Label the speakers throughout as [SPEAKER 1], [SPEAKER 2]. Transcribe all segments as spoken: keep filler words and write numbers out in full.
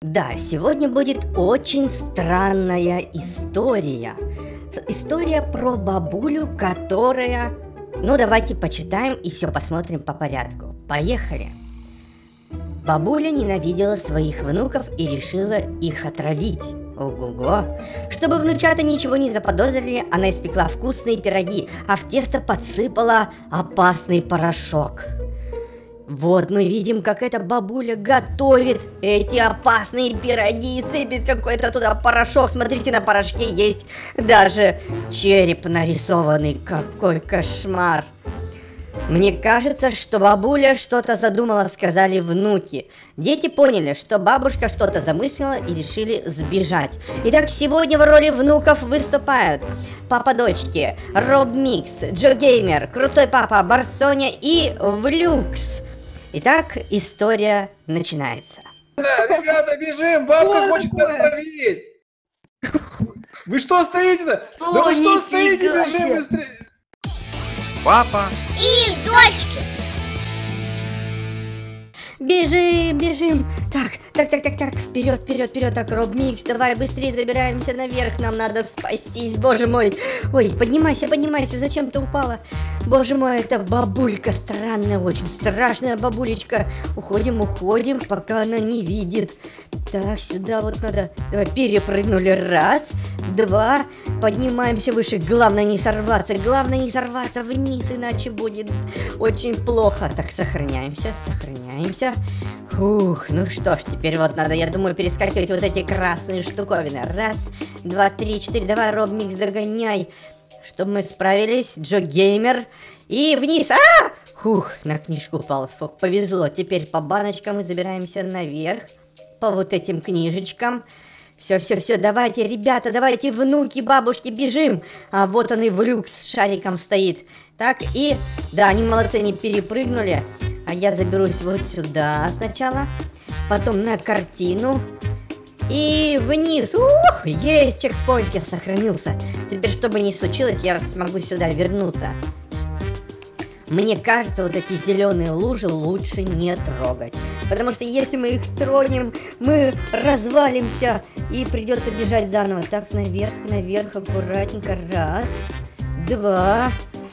[SPEAKER 1] Да, сегодня будет очень странная история. История про бабулю, которая... Ну, давайте почитаем и все посмотрим по порядку. Поехали. Бабуля ненавидела своих внуков и решила их отравить. Ого-го. Чтобы внучата ничего не заподозрили, она испекла вкусные пироги, а в тесто подсыпала опасный порошок. Вот мы видим, как эта бабуля готовит эти опасные пироги и сыпет какой-то туда порошок. Смотрите, на порошке есть даже череп нарисованный. Какой кошмар. Мне кажется, что бабуля что-то задумала, сказали внуки. Дети поняли, что бабушка что-то замыслила и решили сбежать. Итак, сегодня в роли внуков выступают папа-дочки, Роб Микс, Джо Геймер, Крутой Папа, Барсоня и Влюкс. Итак, история начинается.
[SPEAKER 2] Да, ребята, бежим, бабка хочет нас отравить. Вы что стоите-то? Да вы что стоите, бежим быстрее.
[SPEAKER 3] Папа
[SPEAKER 4] и дочки.
[SPEAKER 1] Бежим, бежим. Так, так, так, так, так, вперед, вперед, вперед. Так, Роб Микс, давай быстрее забираемся наверх. Нам надо спастись, боже мой. Ой, поднимайся, поднимайся, зачем ты упала? Боже мой, это бабулька странная, очень страшная бабулечка. Уходим, уходим, пока она не видит. Так, сюда вот надо. Давай, перепрыгнули. Раз, два. Поднимаемся выше. Главное не сорваться. Главное не сорваться вниз, иначе будет очень плохо. Так, сохраняемся, сохраняемся. Фух, ну что ж, теперь вот надо, я думаю, перескакивать вот эти красные штуковины. Раз, два, три, четыре. Давай, Роб Микс, догоняй. Чтобы мы справились. Джо Геймер. И вниз. А! Фух, на книжку упал. Фух, повезло. Теперь по баночкам мы забираемся наверх. По вот этим книжечкам. Все, все, все, давайте, ребята, давайте, внуки, бабушки, бежим. А вот он и Влюкс с шариком стоит. Так, и... Да, они молодцы, они перепрыгнули. А я заберусь вот сюда сначала. Потом на картину. И вниз. Ух, есть чекпоинт, я сохранился. Теперь, чтобы не случилось, я смогу сюда вернуться. Мне кажется, вот эти зеленые лужи лучше не трогать. Потому что если мы их тронем, мы развалимся и придется бежать заново. Так, наверх, наверх, аккуратненько. Раз, два,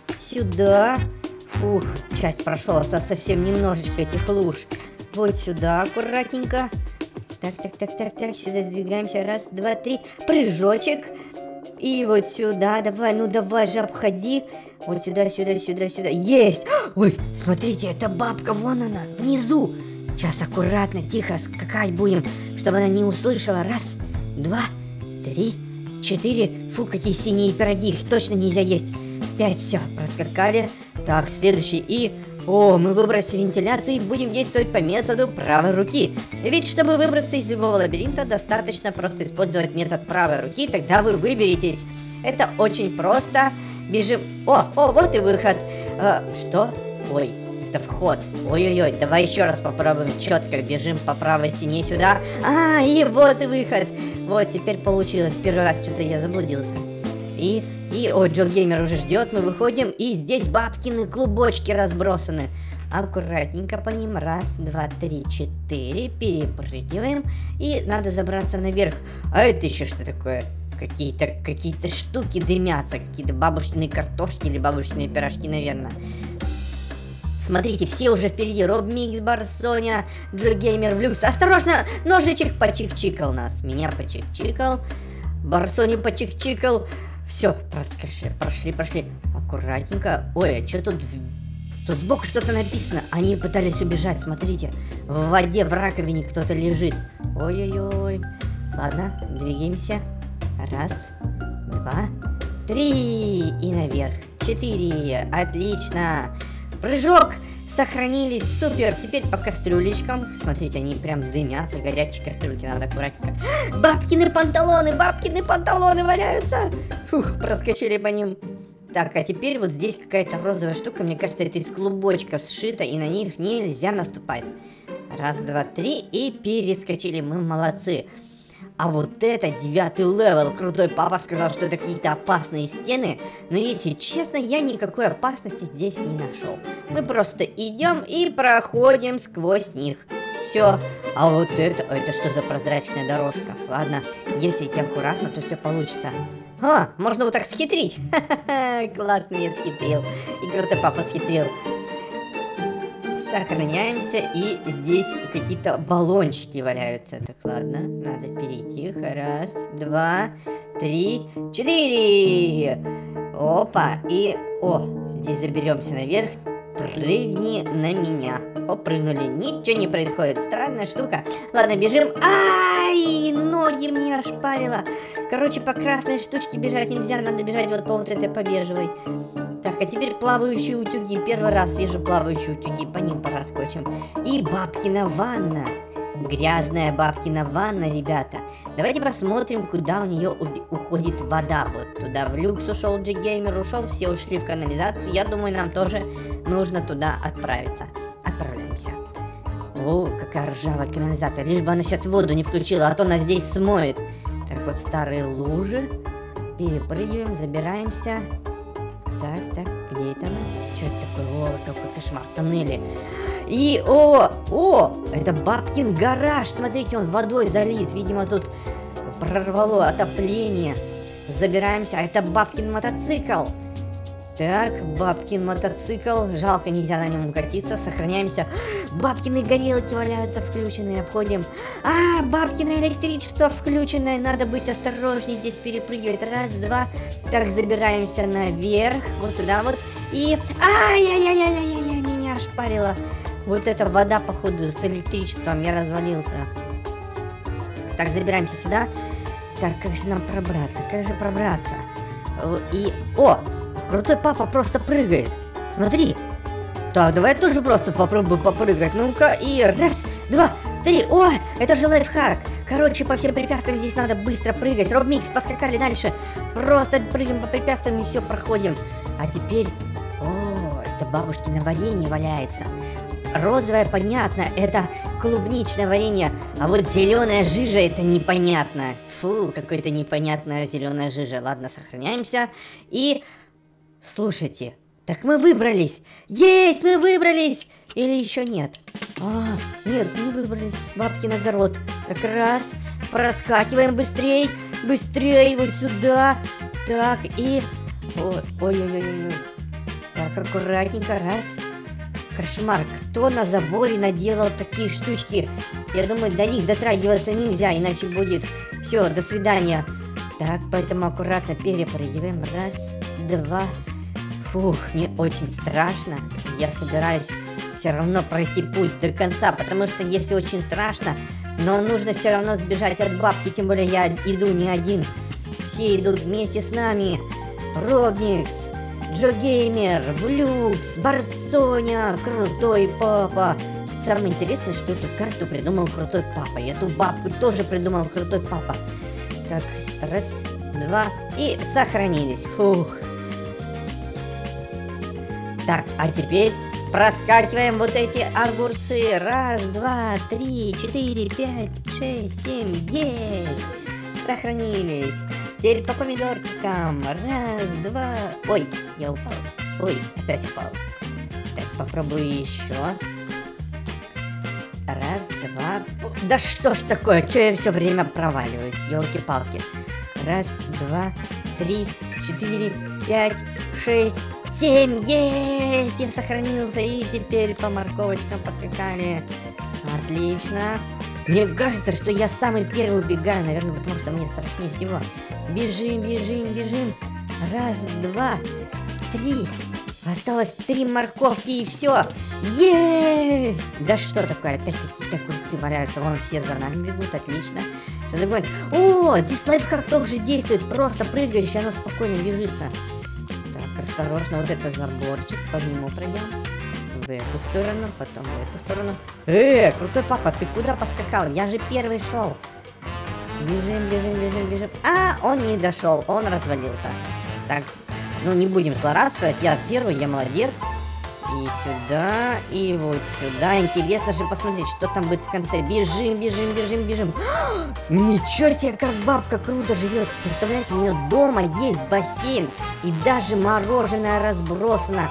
[SPEAKER 1] сюда. Фух, часть прошла, совсем немножечко этих луж. Вот сюда, аккуратненько. Так, так, так, так, так, сюда сдвигаемся. Раз, два, три. Прыжочек. И вот сюда, давай, ну давай же, обходи. Вот сюда, сюда, сюда, сюда. Есть! Ой, смотрите, это бабка, вон она, внизу. Сейчас аккуратно, тихо скакать будем, чтобы она не услышала. Раз, два, три, четыре. Фу, какие синие пироги, их точно нельзя есть. Пять, все, проскакали. Так, следующий. И... О, мы выбросили вентиляцию и будем действовать по методу правой руки. Ведь чтобы выбраться из любого лабиринта, достаточно просто использовать метод правой руки, тогда вы выберетесь. Это очень просто. Бежим. О, о, вот и выход. А, что? Ой, это вход. Ой-ой-ой, давай еще раз попробуем четко. Бежим по правой стене сюда. А, и вот и выход. Вот, теперь получилось. Первый раз что-то я заблудился. И, и, о, Джо Геймер уже ждет, мы выходим, и здесь бабкины клубочки разбросаны. Аккуратненько по ним, раз, два, три, четыре, перепрыгиваем, и надо забраться наверх. А это еще что такое? Какие-то, какие-то штуки дымятся, какие-то бабушкины картошки или бабушкины пирожки, наверное. Смотрите, все уже впереди. Роб Микс, Барсоня, Джо Геймер, Влюкс. Осторожно, ножичек почик-чикал нас. Меня почик-чикал, Барсоню почик-чикал. Все, прошли, прошли, прошли. Аккуратненько. Ой, а что тут? Тут сбоку что-то написано. Они пытались убежать, смотрите. В воде, в раковине кто-то лежит. Ой-ой-ой. Ладно, двигаемся. Раз, два, три. И наверх. Четыре. Отлично. Прыжок. Сохранились, супер. Теперь по кастрюлечкам. Смотрите, они прям дымятся. Горячие кастрюльки, надо аккуратненько. Бабкины панталоны, бабкины панталоны валяются. Фух, проскочили по ним. Так, а теперь вот здесь какая-то розовая штука. Мне кажется, это из клубочков сшито, и на них нельзя наступать. Раз, два, три, и перескочили. Мы молодцы. А вот это девятый левел. Крутой Папа сказал, что это какие-то опасные стены. Но если честно, я никакой опасности здесь не нашел. Мы просто идем и проходим сквозь них. Все. А вот это, это что за прозрачная дорожка? Ладно, если идти аккуратно, то все получится. А, можно вот так схитрить. Ха-ха-ха, классно я схитрил. И крутой папа схитрил. Сохраняемся, и здесь какие-то баллончики валяются. Так, ладно, надо перейти. Раз, два, три, четыре. Опа, и... О, здесь заберемся наверх. Прыгни на меня. О, прыгнули. Ничего не происходит. Странная штука. Ладно, бежим. Ай, ноги мне ошпарило. Короче, по красной штучке бежать нельзя. Надо бежать вот по вот этой по бежевой. Так, а теперь плавающие утюги. Первый раз вижу плавающие утюги. По ним пораскочим. И бабкина ванна. Грязная бабкина ванна, ребята. Давайте посмотрим, куда у нее уходит вода. Вот туда в люкс ушел, Джигеймер ушел, все ушли в канализацию. Я думаю, нам тоже нужно туда отправиться. Отправляемся. О, какая ржавая канализация. Лишь бы она сейчас воду не включила, а то нас здесь смоет. Так, вот старые лужи. Перепрыгиваем, забираемся. Так, так, где это мы? Что это такое? О, какой кошмар, тоннели. И, о, о, это бабкин гараж. Смотрите, он водой залит. Видимо, тут прорвало отопление. Забираемся. А это бабкин мотоцикл. Так, бабкин мотоцикл. Жалко, нельзя на нем катиться. Сохраняемся. Бабкины горелки валяются включенные. Обходим. А, бабкино электричество включенное. Надо быть осторожнее здесь перепрыгивать. Раз, два. Так, забираемся наверх. Вот сюда вот. И... Ай-яй-яй-яй-яй-яй, меня ошпарило. Вот эта вода, походу, с электричеством. Я развалился. Так, забираемся сюда. Так, как же нам пробраться? Как же пробраться? И... О! Крутой папа просто прыгает. Смотри. Так, давай я тоже просто попробую попрыгать. Ну-ка, и раз, два, три. О, это же лайфхак. Короче, по всем препятствиям здесь надо быстро прыгать. Робмикс, поскакали дальше. Просто прыгаем по препятствиям и все проходим. А теперь... О, это бабушкино варенье валяется. Розовое, понятно, это клубничное варенье. А вот зеленая жижа, это непонятно. Фу, какое-то непонятная зеленая жижа. Ладно, сохраняемся. И... Слушайте, так мы выбрались. Есть, мы выбрались. Или еще нет? А, нет, не выбрались. Бабкин огород. Так, раз. Проскакиваем быстрей. Быстрей, вот сюда. Так, и... Ой-ой-ой-ой. Так, аккуратненько, раз. Кошмар, кто на заборе наделал такие штучки? Я думаю, до них дотрагиваться нельзя, иначе будет... Все, до свидания. Так, поэтому аккуратно перепрыгиваем. Раз, два. Фух, мне очень страшно. Я собираюсь все равно пройти путь до конца, потому что если очень страшно, но нужно все равно сбежать от бабки, тем более я иду не один. Все идут вместе с нами. Робмикс, Джигеймер, Влюкс, Барсоня, крутой папа. Самое интересное, что эту карту придумал крутой папа. И эту бабку тоже придумал крутой папа. Так, раз, два, и сохранились. Фух. Так, а теперь проскакиваем вот эти огурцы. Раз, два, три, четыре, пять, шесть, семь. Есть! Сохранились. Теперь по помидорчикам. Раз, два. Ой, я упал. Ой, опять упал. Так, попробую еще. Раз, два. Да что ж такое? Че я все время проваливаюсь? Ёлки-палки. Раз, два, три, четыре, пять, шесть, семь. Есть! Я сохранился. И теперь по морковочкам поскакали. Отлично. Мне кажется, что я самый первый убегаю, наверное, потому что мне страшнее всего. Бежим, бежим, бежим. Раз, два, три. Осталось три морковки и все. Есть! Да что такое? Опять какие-то огурцы валяются. Вон все за нами бегут. Отлично. Что такое? О, здесь лайфхак тоже действует. Просто прыгаешь, и оно спокойно бежится. Так, осторожно. Вот это заборчик. По нему пройдем. В эту сторону, потом в эту сторону. Э, крутой папа, ты куда поскакал? Я же первый шел. Бежим, бежим, бежим, бежим. А, он не дошел, он развалился. Так, ну не будем злорадствовать. Я первый, я молодец. И сюда, и вот сюда. Интересно же посмотреть, что там будет в конце. Бежим, бежим, бежим, бежим. Ничего себе, как бабка круто живет. Представляете, у нее дома есть бассейн. И даже мороженое разбросано.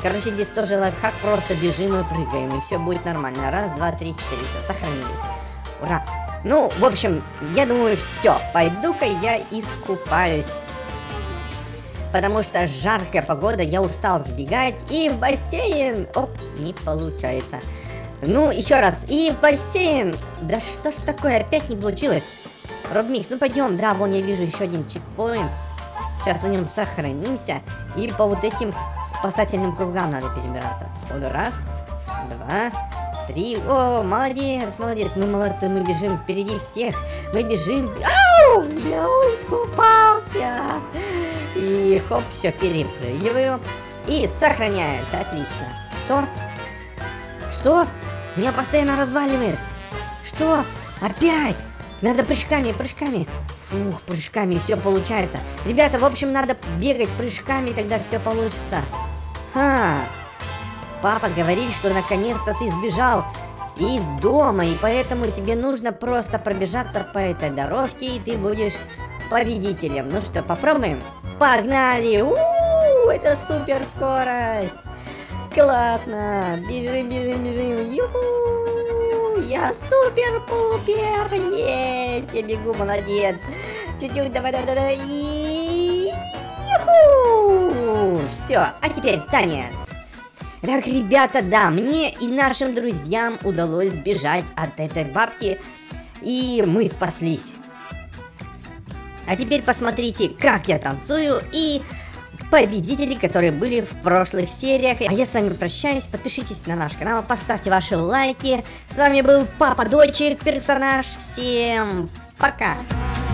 [SPEAKER 1] Короче, здесь тоже лайфхак, просто бежим и прыгаем, и все будет нормально. Раз, два, три, четыре, все, сохранились. Ура! Ну, в общем, я думаю, все, пойду-ка я искупаюсь. Потому что жаркая погода, я устал сбегать, и в бассейн... Оп, не получается. Ну, еще раз, и в бассейн. Да что ж такое, опять не получилось. Робмикс, ну пойдем, да, вон я вижу еще один чекпоинт. Сейчас на нем сохранимся, и по вот этим спасательным кругам надо перебираться. Вот раз, два, три. О, молодец, молодец, мы молодцы, мы бежим впереди всех. Мы бежим. Ау, я искупался. И хоп, все, перепрыгиваю. И сохраняюсь, отлично. Что? Что? Меня постоянно разваливает. Что? Опять? Надо прыжками, прыжками. Фух, прыжками все получается. Ребята, в общем, надо бегать прыжками, тогда все получится. Ха. Папа говорит, что наконец-то ты сбежал из дома, и поэтому тебе нужно просто пробежаться по этой дорожке, и ты будешь победителем. Ну что, попробуем? Погнали! У-у-у, это супер скорость! Классно! Бежим, бежим, бежим! Ю-ху! Я супер-пупер! Есть! Я бегу, молодец! Чуть-чуть, давай, давай, давай! Ю-ху! Все, а теперь танец! Так, ребята, да, мне и нашим друзьям удалось сбежать от этой бабки, и мы спаслись. А теперь посмотрите, как я танцую, и победители, которые были в прошлых сериях. А я с вами прощаюсь, подпишитесь на наш канал, поставьте ваши лайки. С вами был Папа Дочек, персонаж. Всем пока!